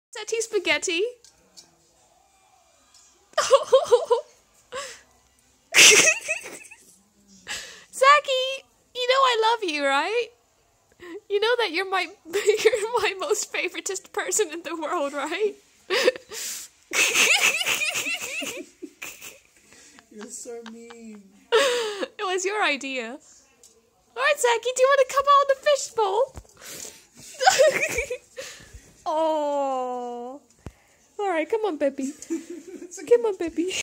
Upsetti spaghetti. Zacky, you know I love you, right? You know that you're my most favoritist person in the world, right? You're so mean. It was your idea. Alright, Zacky, do you want to come out in the fishbowl? Oh. Alright, come on, baby. Come on, baby.